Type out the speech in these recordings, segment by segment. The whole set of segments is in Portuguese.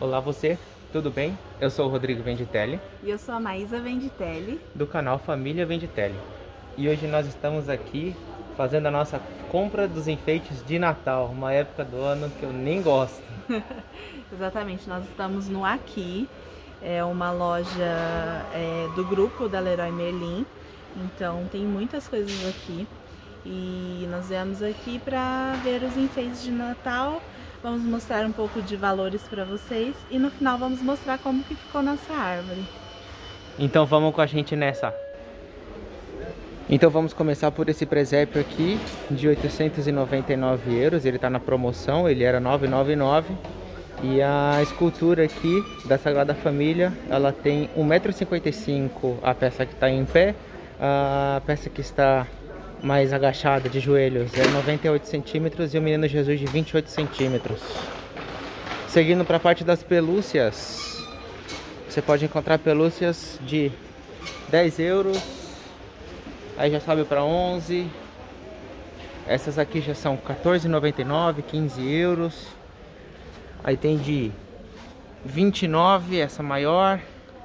Olá você, tudo bem? Eu sou o Rodrigo Venditelli, E eu sou a Maísa Venditelli. do canal Família Venditelli. E hoje nós estamos aqui fazendo a nossa compra dos enfeites de Natal, uma época do ano que eu nem gosto. Exatamente, nós estamos no Aqui, é uma loja do grupo da Leroy Merlin, então tem muitas coisas aqui. E nós viemos aqui para ver os enfeites de Natal, vamos mostrar um pouco de valores para vocês e no final vamos mostrar como que ficou nossa árvore. Então vamos com a gente nessa. Então vamos começar por esse presépio aqui de 899 euros, ele está na promoção, ele era 999. E a escultura aqui da Sagrada Família, ela tem 1,55 m a peça que está em pé, a peça que está mais agachada de joelhos é 98 centímetros e o Menino Jesus de 28 centímetros. Seguindo para a parte das pelúcias, você pode encontrar pelúcias de 10 euros, aí já sobe para 11. Essas aqui já são 14,99, 15 euros. Aí tem de 29, essa maior,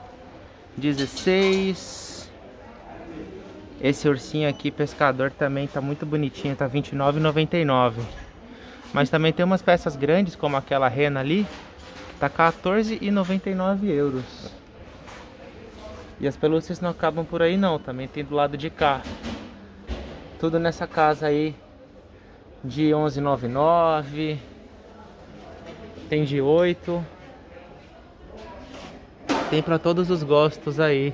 16. Esse ursinho aqui, pescador, também tá muito bonitinho, tá 29,99. Mas também tem umas peças grandes, como aquela rena ali, que tá 14,99 euros. E as pelúcias não acabam por aí não, também tem do lado de cá. Tudo nessa casa aí de 11,99. Tem de 8. Tem para todos os gostos aí.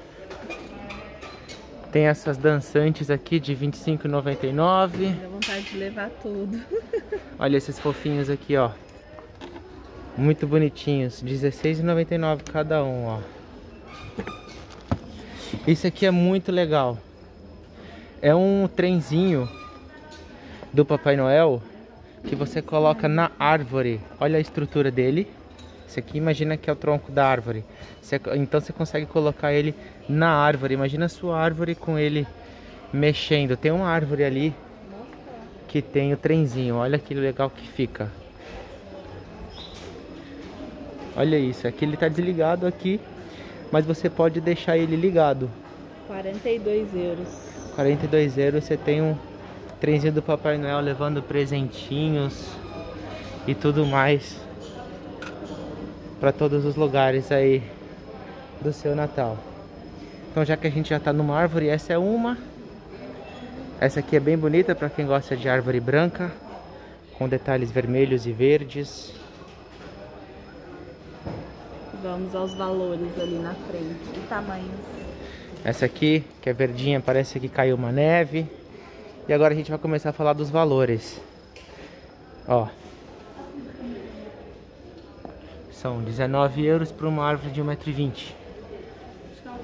Tem essas dançantes aqui de 25,99. Dá vontade de levar tudo. Olha esses fofinhos aqui, ó. Muito bonitinhos. 16,99 cada um, ó. Isso aqui é muito legal. É um trenzinho do Papai Noel que você coloca na árvore. Olha a estrutura dele. Esse aqui, imagina que é o tronco da árvore. Então você consegue colocar ele na árvore. Imagina a sua árvore com ele mexendo. Tem uma árvore ali que tem o trenzinho. Olha que legal que fica. Olha isso. Aqui ele está desligado aqui, mas você pode deixar ele ligado. 42 euros. 42 euros você tem um trenzinho do Papai Noel levando presentinhos e tudo mais para todos os lugares aí do seu Natal. Então, já que a gente já tá numa árvore, essa é uma. Essa aqui é bem bonita para quem gosta de árvore branca, com detalhes vermelhos e verdes. Vamos aos valores ali na frente e tamanhos. Essa aqui, que é verdinha, parece que caiu uma neve. E agora a gente vai começar a falar dos valores. Ó. São 19 euros para uma árvore de 1,20 m.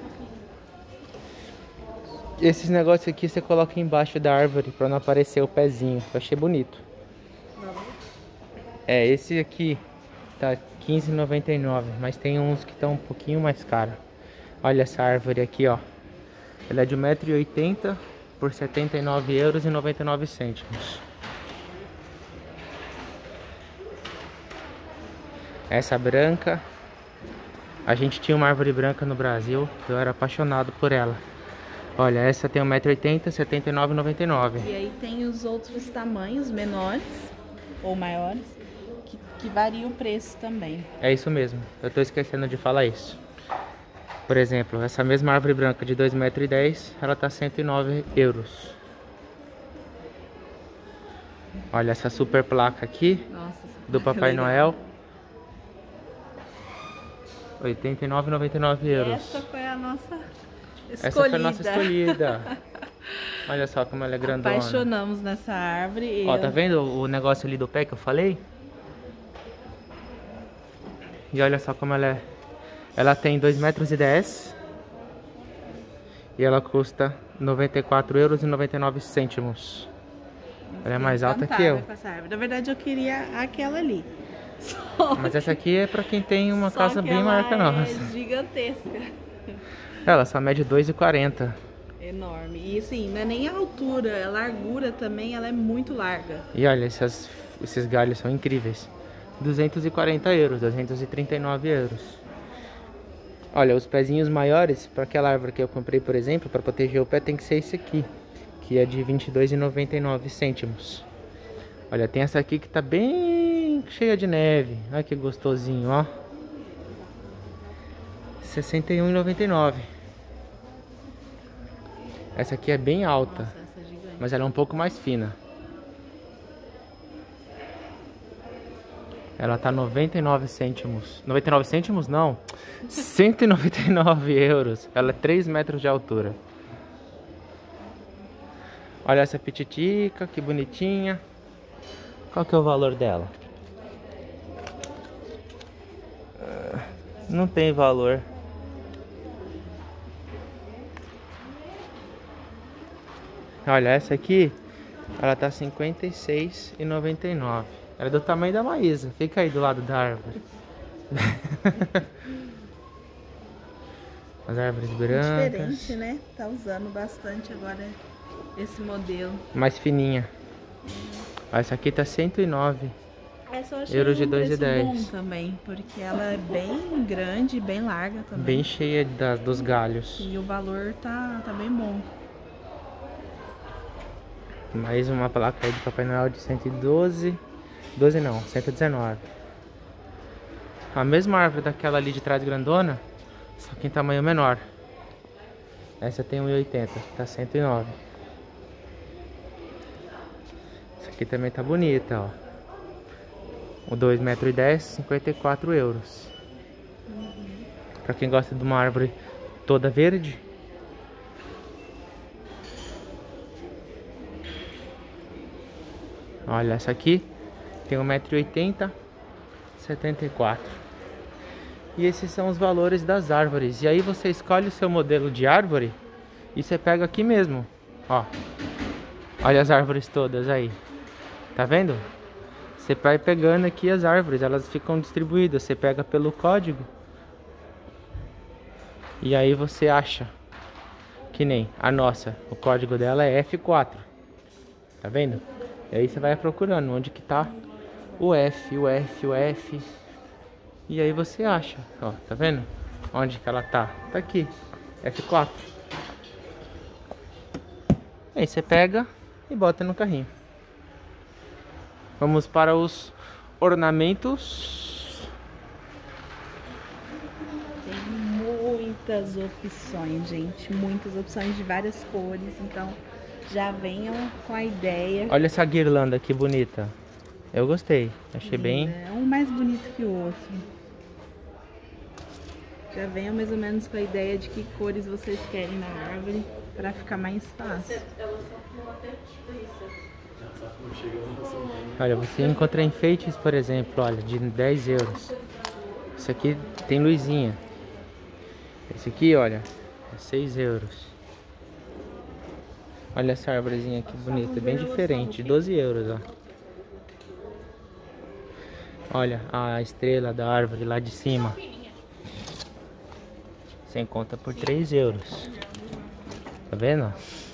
Esses negócios aqui você coloca embaixo da árvore para não aparecer o pezinho. Eu achei bonito. É, esse aqui tá 15,99, mas tem uns que estão um pouquinho mais caros. Olha essa árvore aqui, ó. Ela é de 1,80 m por 79,99 €. Essa branca, a gente tinha uma árvore branca no Brasil, eu era apaixonado por ela. Olha, essa tem 1,80 m, 79,99. E aí tem os outros tamanhos menores ou maiores que varia o preço também. É isso mesmo, eu tô esquecendo de falar isso. Por exemplo, essa mesma árvore branca de 2,10 m, ela tá 109 euros. Olha essa super placa aqui. Nossa, do Papai Noel. 89,99 €. Essa foi a nossa escolhida. Essa foi a nossa escolhida. Olha só como ela é grandona. Apaixonamos nessa árvore. Ó, tá vendo o negócio ali do pé que eu falei? E olha só como ela é. Ela tem 2,10 m. E ela custa 94,99 €. Ela é mais alta que eu. Na verdade eu queria aquela ali. Mas essa aqui é pra quem tem uma casa bem maior que a nossa. É gigantesca. Ela só mede 2,40 m. Enorme. E assim, não é nem a altura, a largura também, ela é muito larga. E olha, esses galhos são incríveis. 240 euros, 239 euros. Olha, os pezinhos maiores, para aquela árvore que eu comprei, por exemplo, para proteger o pé, tem que ser esse aqui, que é de 22,99 cêntimos. Olha, tem essa aqui que tá bem cheia de neve. Olha que gostosinho, ó. 61,99. Essa aqui é bem alta. Nossa, essa é gigante. Mas ela é um pouco mais fina. Ela tá 99 cêntimos. 99 cêntimos não. 199 euros. Ela é 3 metros de altura. Olha essa pititica, que bonitinha. Qual que é o valor dela? Não tem valor. Olha, essa aqui, ela tá 56,99. Ela é do tamanho da Maísa. Fica aí do lado da árvore. As árvores brancas. Diferente, né? Tá usando bastante agora esse modelo. Mais fininha. Essa aqui tá 109. Essa eu achei Euros de um preço 2,10. bom também, porque ela é bem grande e bem larga também. Bem cheia dos galhos. E o valor tá bem bom. Mais uma placa aí de Papai Noel de 112. 12 não, 119. A mesma árvore daquela ali de trás grandona, só que em tamanho menor. Essa tem 1,80, tá 109. Essa aqui também tá bonita, ó. O 2,10 m, 54 euros. Pra quem gosta de uma árvore toda verde. Olha, essa aqui tem 1,80 m, 74. E esses são os valores das árvores. E aí você escolhe o seu modelo de árvore e você pega aqui mesmo, ó. Olha as árvores todas aí. Tá vendo? Você vai pegando aqui as árvores, elas ficam distribuídas. Você pega pelo código. E aí você acha. Que nem a nossa. O código dela é F4. Tá vendo? E aí você vai procurando onde que tá o F, o F, o F. E aí você acha, ó, tá vendo? Onde que ela tá? Tá aqui, F4. Aí você pega e bota no carrinho. Vamos para os ornamentos. Tem muitas opções, gente. Muitas opções de várias cores. Então, já venham com a ideia. Olha essa guirlanda que bonita. Eu gostei, achei bem... É um mais bonito que o outro. Já venham mais ou menos com a ideia de que cores vocês querem na árvore, para ficar mais fácil. Olha, você encontra enfeites, por exemplo, olha, de 10 euros. Esse aqui tem luzinha. Esse aqui, olha, é 6 euros. Olha essa árvorezinha que bonita, bem diferente, 12 euros, ó. Olha a estrela da árvore lá de cima. Você encontra por 3 euros. Tá vendo?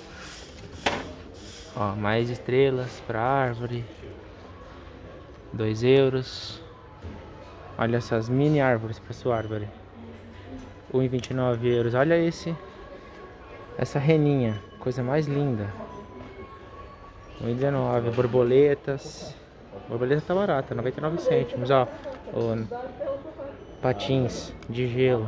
Ó, mais estrelas pra árvore. 2 euros. Olha essas mini árvores pra sua árvore. 1,29 euros. Olha essa reninha. Coisa mais linda. 1,19. Borboletas. Borboleta tá barata, 99 cêntimos. Ó, patins de gelo.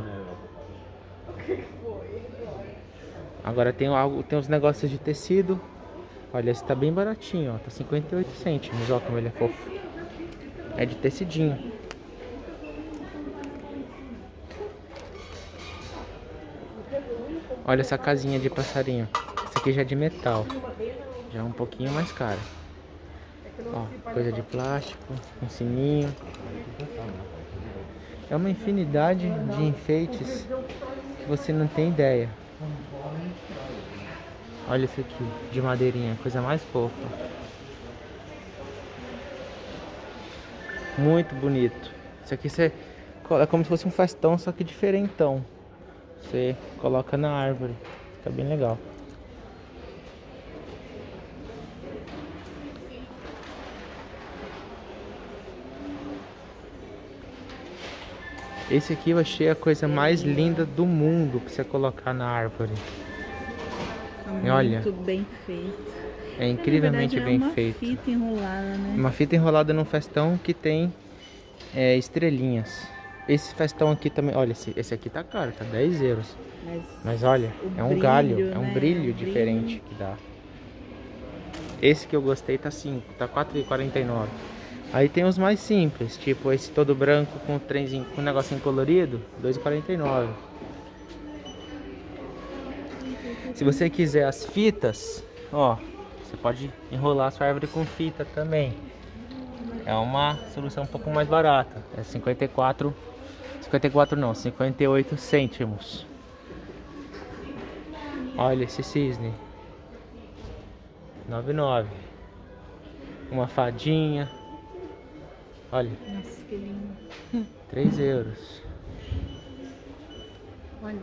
Agora tem uns negócios de tecido. Olha, esse tá bem baratinho, ó. Tá 58 cêntimos, ó, como ele é fofo. É de tecidinho. Olha essa casinha de passarinho. Essa aqui já é de metal. Já é um pouquinho mais cara. Ó, coisa de plástico, um sininho. É uma infinidade de enfeites que você não tem ideia. Olha isso aqui, de madeirinha, coisa mais fofa. Muito bonito. Isso aqui é como se fosse um festão, só que diferentão. Você coloca na árvore, fica bem legal. Esse aqui eu achei a coisa mais linda do mundo pra você colocar na árvore. E olha, muito bem feito. É incrivelmente bem feito. Uma fita enrolada, né? Uma fita enrolada num festão que tem estrelinhas. Esse festão aqui também, olha, esse aqui tá caro, tá 10 euros. Mas olha, é um brilho, galho, né? é um brilho diferente que dá. Esse que eu gostei tá 5, tá 4,49. Aí tem os mais simples, tipo esse todo branco com trenzinho, com um negocinho colorido, 2,49. Se você quiser as fitas, ó, você pode enrolar a sua árvore com fita também. É uma solução um pouco mais barata. É 58 cêntimos. Olha esse cisne. 99. Uma fadinha. Olha. Nossa, que lindo. 3 euros. Olha.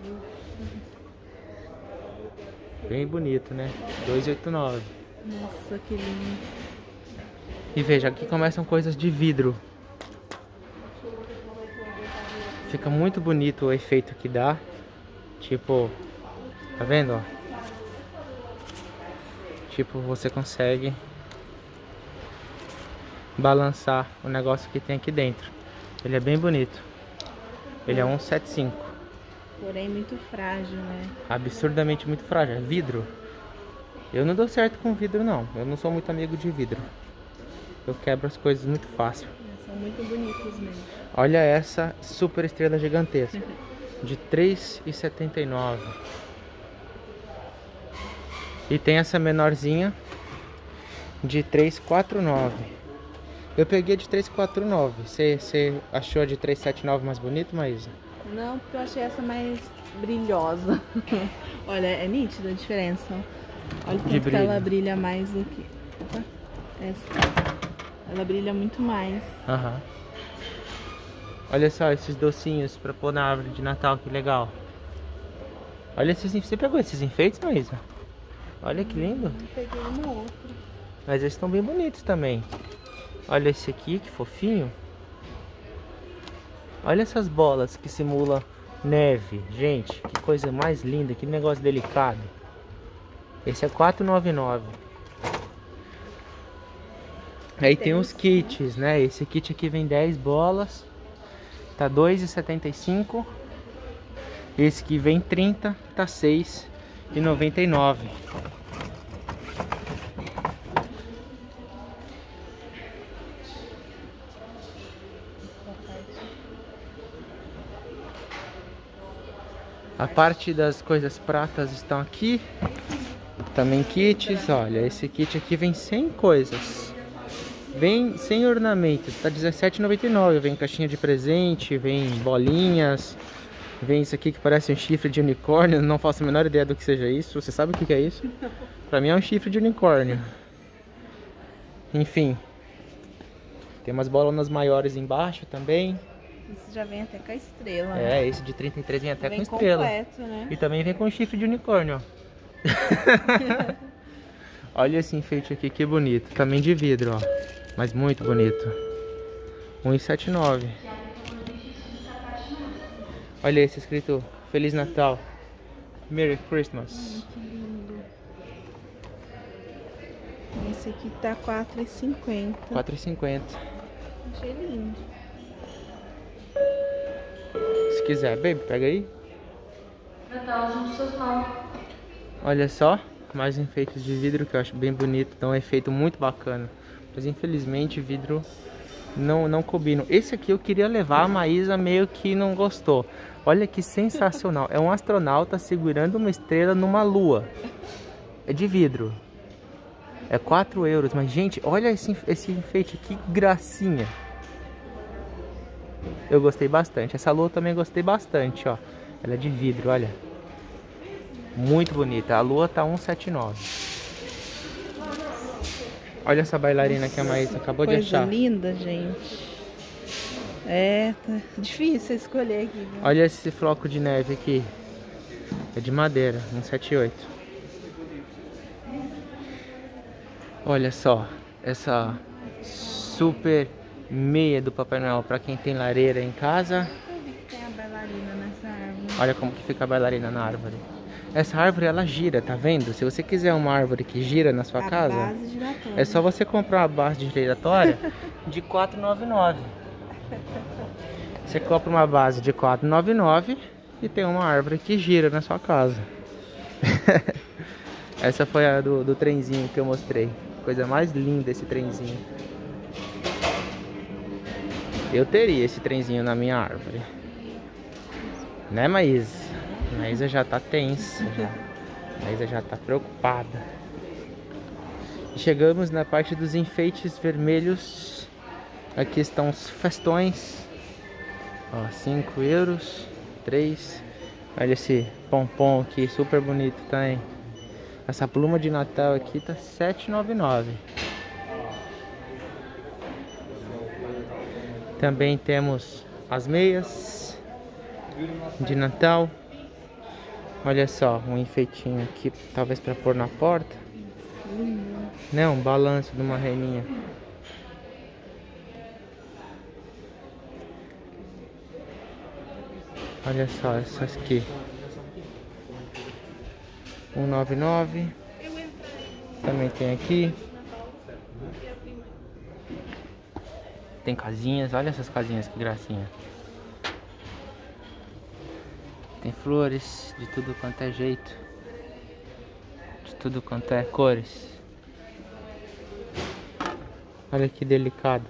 Bem bonito, né? 2,89. Nossa, que lindo. E veja, aqui começam coisas de vidro. Fica muito bonito o efeito que dá. Tipo, tá vendo, ó? Tipo, você consegue balançar o negócio que tem aqui dentro. Ele é bem bonito. Ele é 1,75. Porém muito frágil, né? Absurdamente muito frágil. É vidro. Eu não dou certo com vidro, não. Eu não sou muito amigo de vidro. Eu quebro as coisas muito fácil. São muito bonitos mesmo. Olha essa super estrela gigantesca. De 3,79. E tem essa menorzinha de 3,49. Eu peguei de 3,49. Você achou a de 3,79 mais bonito, Maísa? Não, porque eu achei essa mais brilhosa. Olha, é nítida a diferença. Olha o tanto que ela brilha mais do que... Opa, essa. Ela brilha muito mais. Aham. Olha só esses docinhos pra pôr na árvore de Natal, que legal. Olha esses... Você pegou esses enfeites, Maísa? Olha que lindo. Eu peguei uma outra. Mas eles estão bem bonitos também. Olha esse aqui, que fofinho. Olha essas bolas que simulam neve. Gente, que coisa mais linda. Que negócio delicado. Esse é 4,99. Aí tem os kits, né? Esse kit aqui vem 10 bolas. Tá 2,75. Esse que vem 30. Tá 6,99. A parte das coisas pratas estão aqui. Também kits, olha, esse kit aqui vem 100 coisas. Vem sem ornamentos, tá R$17,99. Vem caixinha de presente, vem bolinhas. Vem isso aqui que parece um chifre de unicórnio. Não faço a menor ideia do que seja isso. Você sabe o que é isso? Pra mim é um chifre de unicórnio. Enfim. Tem umas bolonas maiores embaixo também. Esse já vem até com a estrela, né? né? Esse de 33 vem até vem com estrela. Completo, né? E também vem com chifre de unicórnio. Olha esse enfeite aqui, que bonito. Também de vidro, ó. Mas muito bonito. 1,79. Olha esse escrito Feliz Natal. Merry Christmas. Que lindo. Esse aqui tá 4,50. 4,50. Achei lindo. Se quiser, baby, pega aí. Olha só, mais enfeites de vidro que eu acho bem bonito, dá um efeito muito bacana. Mas infelizmente vidro não combina. Esse aqui eu queria levar, a Maísa meio que não gostou. Olha que sensacional, é um astronauta segurando uma estrela numa lua. É de vidro. É 4 euros, mas gente, olha esse enfeite, que gracinha. Eu gostei bastante. Essa lua eu também gostei bastante, ó. Ela é de vidro, olha. Muito bonita. A lua tá 1,79. Olha essa bailarina que a Maísa acabou de achar. Coisa linda, gente. É, tá difícil escolher aqui, viu? Olha esse floco de neve aqui. É de madeira, 1,78. Olha só, essa super meia do Papai Noel para quem tem lareira em casa. Olha como que fica a bailarina na árvore. Essa árvore, ela gira, tá vendo? Se você quiser uma árvore que gira na sua casa, base giratória. é só você comprar uma base giratória de R$ 4,99. Você compra uma base de R$ 4,99 e tem uma árvore que gira na sua casa. Essa foi a do trenzinho que eu mostrei. Coisa mais linda esse trenzinho. Eu teria esse trenzinho na minha árvore. Né, Maísa? Maísa já tá tensa. Maísa já tá preocupada. Chegamos na parte dos enfeites vermelhos. Aqui estão os festões. Ó, 5 euros. 3. Olha esse pompom aqui, super bonito também. Essa pluma de Natal aqui tá R$ 7,99. Também temos as meias de Natal. Olha só, um enfeitinho aqui, talvez para pôr na porta. Né, um balanço de uma reninha. Olha só, essas aqui. R$ 1,99. Também tem aqui. Tem casinhas, olha essas casinhas que gracinha. Tem flores de tudo quanto é jeito, de tudo quanto é cores. Olha que delicado.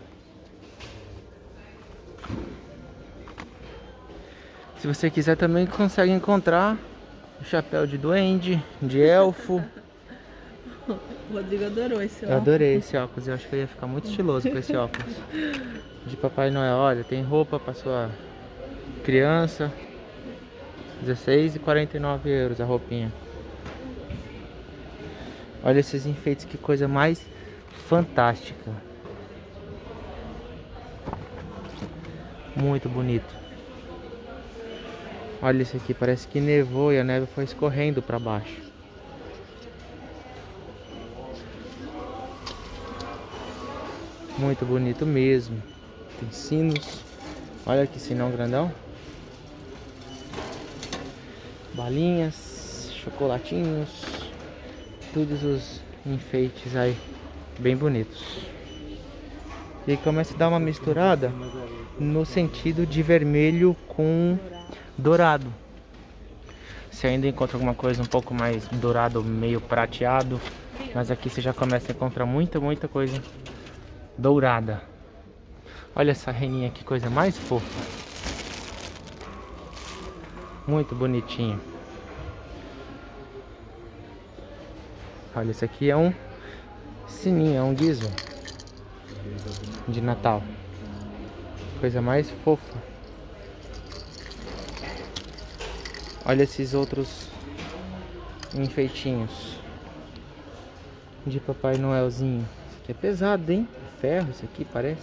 Se você quiser também consegue encontrar o chapéu de duende, de elfo. O Rodrigo adorou esse óculos. Eu adorei esse óculos, eu acho que eu ia ficar muito estiloso com esse óculos. De Papai Noel, olha, tem roupa para sua criança. €16,49 a roupinha. Olha esses enfeites, que coisa mais fantástica. Muito bonito. Olha isso aqui, parece que nevou e a neve foi escorrendo para baixo. Muito bonito mesmo. Tem sinos. Olha que sinão grandão. Balinhas, chocolatinhos. Todos os enfeites aí, bem bonitos. E aí começa a dar uma misturada no sentido de vermelho com dourado. Você ainda encontra alguma coisa um pouco mais dourado, meio prateado. Mas aqui você já começa a encontrar muita coisa dourada. Olha essa reninha, que coisa mais fofa. Muito bonitinho. Olha, esse aqui é um sininho, é um guizo de Natal. Coisa mais fofa. Olha esses outros enfeitinhos de Papai Noelzinho. Isso aqui é pesado, hein? Ferro, isso aqui parece.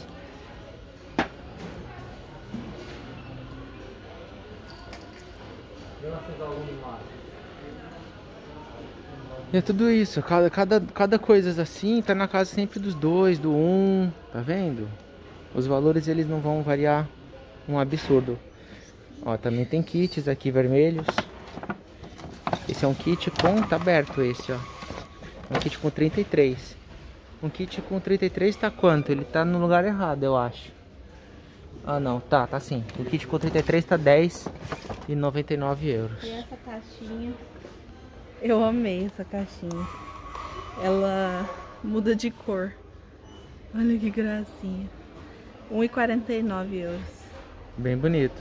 E é tudo isso, cada coisa assim tá na casa sempre dos 2, do 1, tá vendo? Os valores eles não vão variar um absurdo. Ó, também tem kits aqui vermelhos. Esse é um kit com, tá aberto esse, ó. Um kit com 33. Um kit com 33 tá quanto? Ele tá no lugar errado, eu acho. Ah não, tá sim. O kit com 33 tá €10,99. E essa caixinha, eu amei essa caixinha. Ela muda de cor. Olha que gracinha. €1,49. Bem bonito.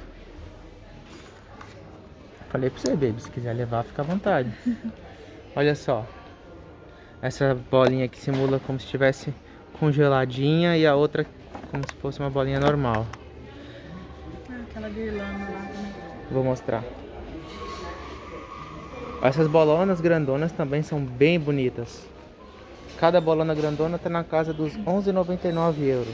Falei pra você, baby, se quiser levar, fica à vontade. Olha só. Essa bolinha que simula como se estivesse congeladinha e a outra como se fosse uma bolinha normal. Ah, aquela guirlanda lá também. Vou mostrar. Essas bolonas grandonas também são bem bonitas. Cada bolona grandona tá na casa dos €11,99.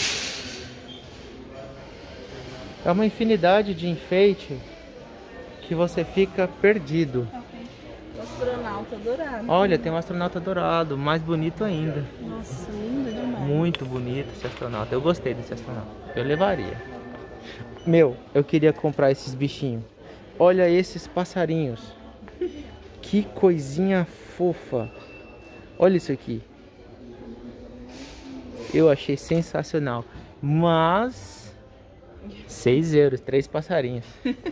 É uma infinidade de enfeite que você fica perdido. O astronauta dourado. Olha, tem um astronauta dourado, mais bonito ainda. Nossa, lindo demais. Muito bonito esse astronauta. Eu gostei desse astronauta. Eu levaria. Meu, eu queria comprar esses bichinhos. Olha esses passarinhos. Que coisinha fofa. Olha isso aqui. Eu achei sensacional. Mas 6 euros, 3 passarinhos.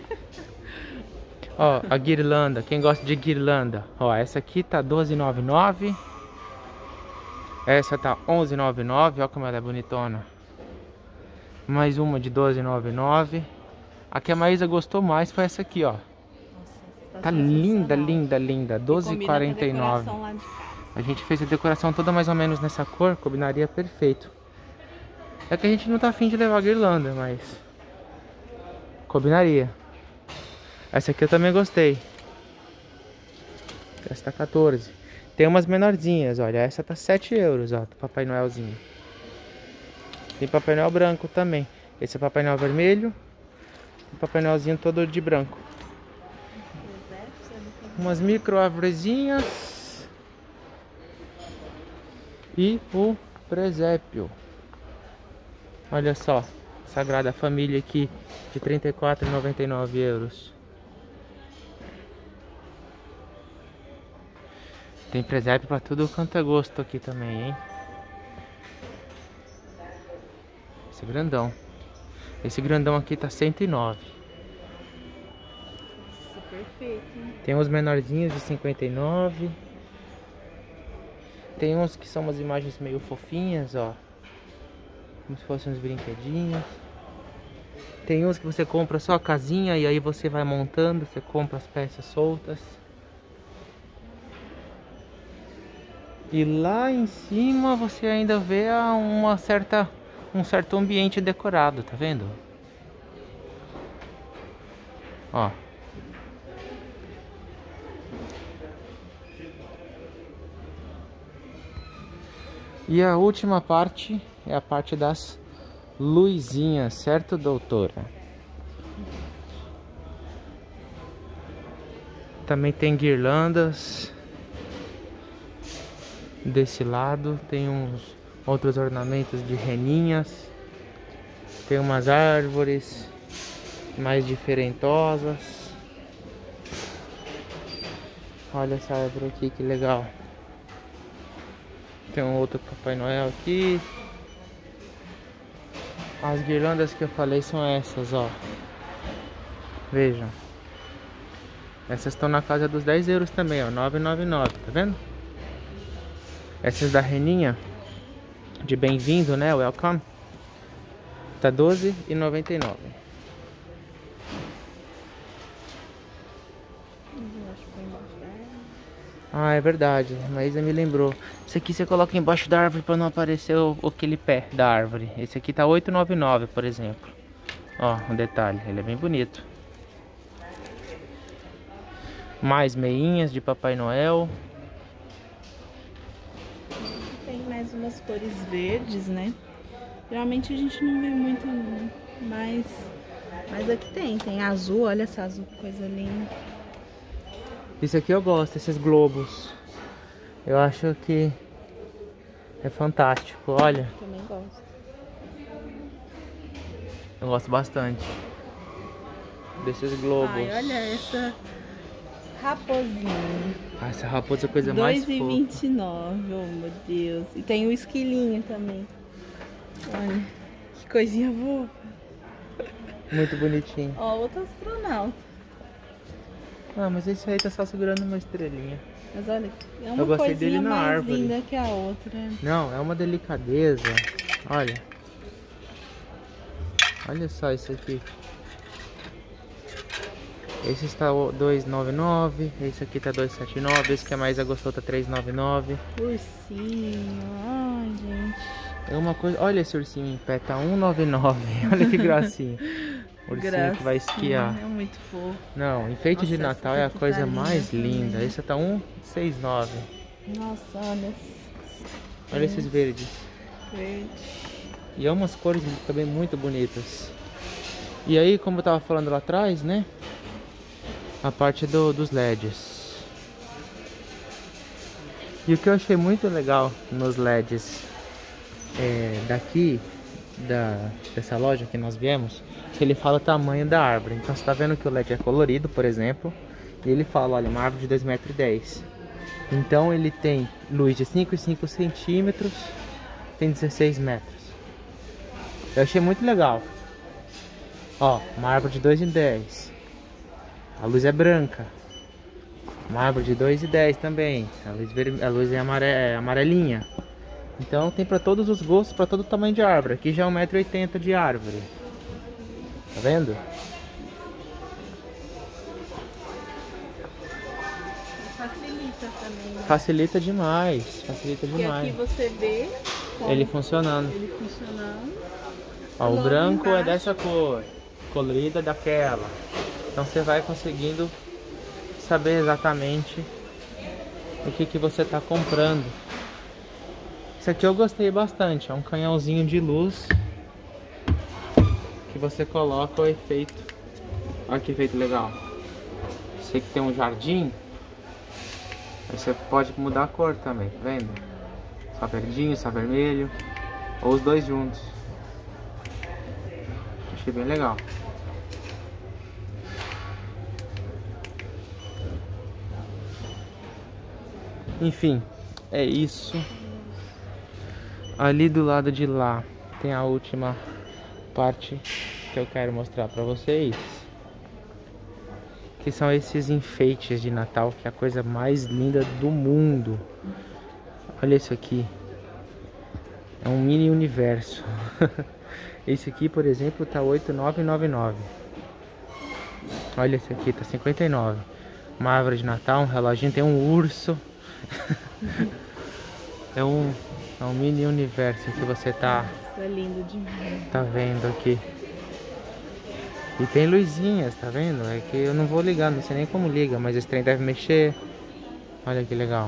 Ó, a guirlanda. Quem gosta de guirlanda? Ó, essa aqui tá 12,99. Essa tá 11,99. Ó como ela é bonitona. Mais uma de 12,99. A que a Maísa gostou mais foi essa aqui, ó. Nossa, Tá linda, linda, linda. 12,49. A gente fez a decoração toda mais ou menos nessa cor. Combinaria perfeito. É que a gente não tá afim de levar guirlanda, mas combinaria. Essa aqui eu também gostei. Essa tá 14. Tem umas menorzinhas, olha. Essa tá 7 euros, ó. Do Papai Noelzinho. Tem Papai Noel branco também. Esse é Papai Noel vermelho. O Papai Noelzinho todo de branco. Umas micro arvorezinhas. E o presépio. Olha só. Sagrada Família aqui. De 34,99 euros. Tem presépio pra tudo quanto é gosto aqui também, hein? Esse grandão. Esse grandão aqui tá 109. Nossa, perfeito, hein? Tem uns menorzinhos de 59. Tem uns que são umas imagens meio fofinhas, ó. Como se fossem uns brinquedinhos. Tem uns que você compra só a casinha e aí você vai montando. Você compra as peças soltas. E lá em cima você ainda vê um certo ambiente decorado, tá vendo? Ó. E a última parte é a parte das luzinhas, certo, doutora? Também tem guirlandas. Desse lado tem uns outros ornamentos de reninhas. Tem umas árvores mais diferentosas. Olha essa árvore aqui, que legal. Tem um outro Papai Noel aqui. As guirlandas que eu falei são essas, ó. Vejam. Essas estão na casa dos 10 euros também, ó. 9,99, tá vendo? Essas da reninha de bem-vindo, né? Welcome. Tá 12,99. Ah, é verdade. A Maísa me lembrou. Esse aqui você coloca embaixo da árvore para não aparecer aquele pé da árvore. Esse aqui tá 8,99, por exemplo. Ó, um detalhe. Ele é bem bonito. Mais meinhas de Papai Noel. Tem mais umas cores verdes, né? Geralmente a gente não vê muito, mas aqui tem azul. Olha essa azul, que coisa linda. Esse aqui eu gosto, esses globos. Eu acho que é fantástico, olha. Também gosto. Eu gosto bastante desses globos. Ai, olha essa raposinha. Ah, essa raposa é a coisa mais fofa. 2,29, oh meu Deus. E tem o esquilinho também. Olha, que coisinha fofa. Muito bonitinho. Ó, outro astronauta. Ah, mas esse aí tá só segurando uma estrelinha. Mas olha, é Eu uma gostei dele coisinha na mais árvore. linda que a outra. Não, é uma delicadeza. Olha. Olha só isso aqui. Esse está 2,99. Esse aqui tá 2,79. Esse que a Maísa gostou tá 3,99. Ursinho, ai gente. É uma coisa. Olha esse ursinho em pé, tá 1,99. Olha que gracinha. Ursinho que vai esquiar. É muito fofo. Não, enfeite de Nossa, Natal essa é a aqui coisa tá mais linda linda. também. Esse tá 1,69. Nossa, olha. Olha esses verdes. Verde. E é umas cores também muito bonitas. E aí, como eu tava falando lá atrás, né? A parte dos LEDs. E o que eu achei muito legal nos LEDs daqui dessa loja que nós viemos, que ele fala o tamanho da árvore. Então você tá vendo que o LED é colorido, por exemplo, e ele fala, olha, uma árvore de 2,10 m. Então ele tem luz de 5,5 centímetros, tem 16 metros. Eu achei muito legal. Ó, uma árvore de 2,10 m. A luz é branca. Uma árvore de 2,10 m também. A luz é amarelinha. Então tem para todos os gostos, para todo tamanho de árvore. Aqui já é 1,80 m de árvore. Tá vendo? Facilita também, né? Facilita demais. Facilita Porque demais. aqui você vê Ele funcionando. ele funcionando. Ó, o Logo branco é embaixo. dessa cor, colorida é daquela. Então você vai conseguindo saber exatamente o que você está comprando. Isso aqui eu gostei bastante, é um canhãozinho de luz que você coloca o efeito. Olha que efeito legal. Você que tem um jardim, aí você pode mudar a cor também, tá vendo? Só verdinho, só vermelho, ou os dois juntos. Achei bem legal. Enfim, é isso. Ali do lado de lá tem a última parte que eu quero mostrar pra vocês, que são esses enfeites de Natal, que é a coisa mais linda do mundo. Olha isso aqui. É um mini universo. Esse aqui, por exemplo, tá 8.999. Olha esse aqui, tá 59. Uma árvore de Natal, um reloginho, tem um urso. É um mini universo que você tá Isso é lindo demais. tá vendo aqui. E tem luzinhas, tá vendo? É que eu não vou ligar, não sei nem como liga, mas esse trem deve mexer. Olha que legal.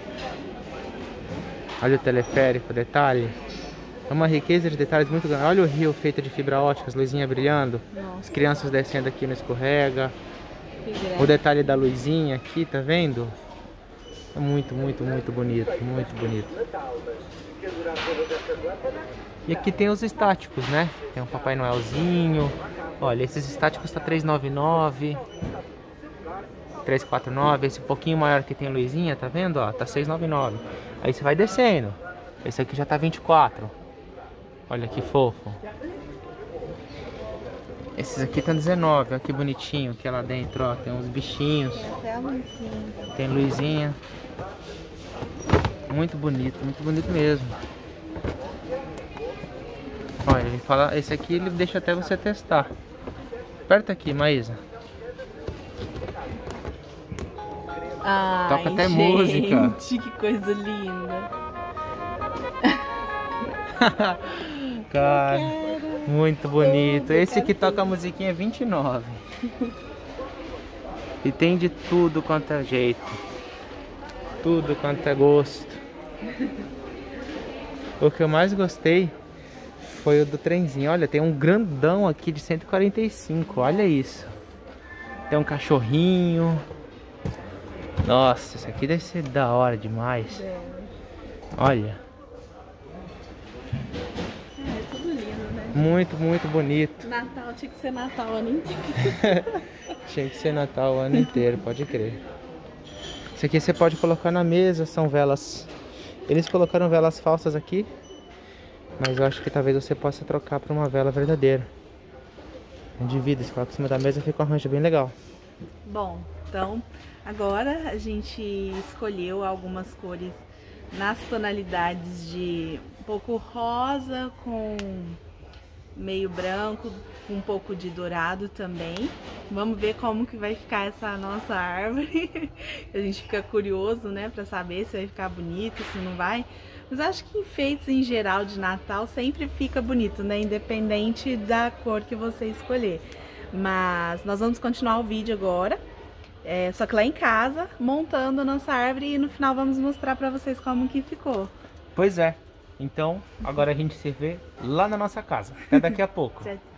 Olha o teleférico, detalhe. É uma riqueza de detalhes muito grande. Olha o rio feito de fibra ótica, as luzinhas brilhando. Nossa. As crianças descendo aqui no escorrega. Que O graça. detalhe da luzinha aqui, tá vendo? É muito, muito, muito bonito. Muito bonito. E aqui tem os estáticos, né? Tem um Papai Noelzinho. Olha, esses estáticos tá 399, 349. Esse pouquinho maior que tem luzinha, tá vendo? Ó, tá 699. Aí você vai descendo. Esse aqui já tá 24. Olha que fofo. Esses aqui tá 19. Olha que bonitinho. Aqui lá dentro, ó, tem uns bichinhos. Tem até a luzinha. Tem luzinha. Muito bonito mesmo. Olha, ele fala, esse aqui ele deixa até você testar. Aperta aqui, Maísa. Ai, Toca até gente, música. Que coisa linda. Cara, muito bonito. Esse que toca a musiquinha é 29. E tem de tudo quanto é jeito. Tudo quanto é gosto. O que eu mais gostei foi o do trenzinho. Olha, tem um grandão aqui de 145. Olha isso. Tem um cachorrinho. Nossa, isso aqui deve ser da hora demais. Olha. É tudo lindo, né? Muito bonito. Natal tinha que ser Natal o ano inteiro. Tinha que ser Natal o ano inteiro, pode crer. Isso aqui você pode colocar na mesa, são velas. Eles colocaram velas falsas aqui, mas eu acho que talvez você possa trocar por uma vela verdadeira. De vidro, você coloca em cima da mesa e fica um arranjo bem legal. Bom, então agora a gente escolheu algumas cores nas tonalidades de um pouco rosa com meio branco, com um pouco de dourado também. Vamos ver como que vai ficar essa nossa árvore. A gente fica curioso, né, pra saber se vai ficar bonito, se não vai. Mas acho que enfeites em geral de Natal sempre fica bonito, né, independente da cor que você escolher. Mas nós vamos continuar o vídeo agora, só que lá em casa, montando a nossa árvore, e no final vamos mostrar pra vocês como que ficou. Pois é. Então, agora a gente se vê lá na nossa casa. Até daqui a pouco. Tchau.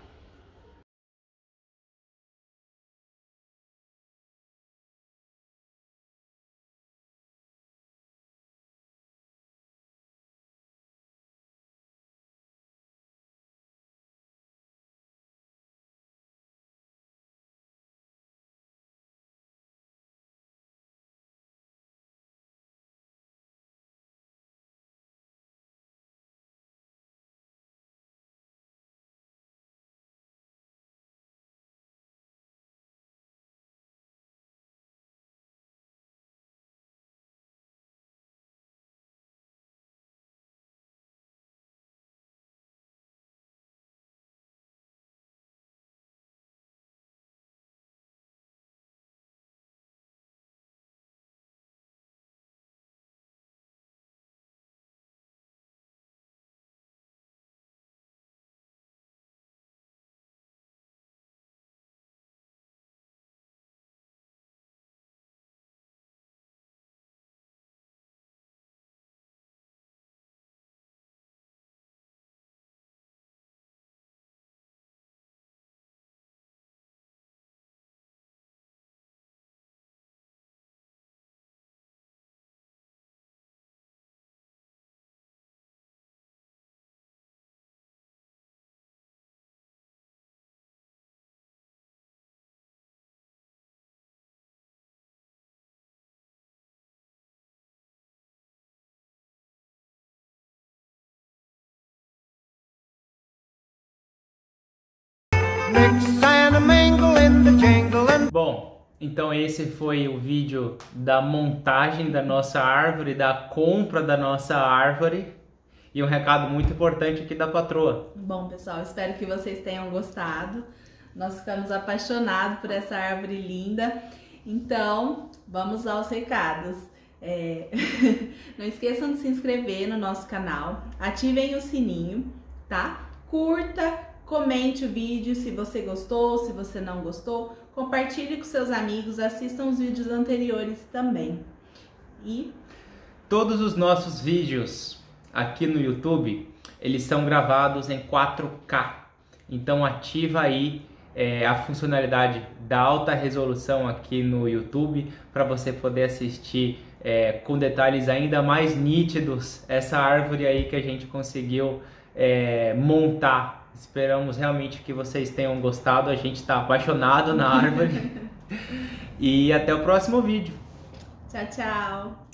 Mix and mingle in the jingle and... Bom, então esse foi o vídeo da montagem da nossa árvore, da compra da nossa árvore. E um recado muito importante aqui da patroa. Bom, pessoal, espero que vocês tenham gostado. Nós ficamos apaixonados por essa árvore linda. Então, vamos aos recados. Não esqueçam de se inscrever no nosso canal. Ativem o sininho, tá? Curta, comente o vídeo se você gostou, se você não gostou. Compartilhe com seus amigos, assistam os vídeos anteriores também. E todos os nossos vídeos aqui no YouTube, eles são gravados em 4K. Então ativa aí a funcionalidade da alta resolução aqui no YouTube para você poder assistir com detalhes ainda mais nítidos essa árvore aí que a gente conseguiu montar. Esperamos realmente que vocês tenham gostado. A gente está apaixonado na árvore. E até o próximo vídeo. tchau, tchau!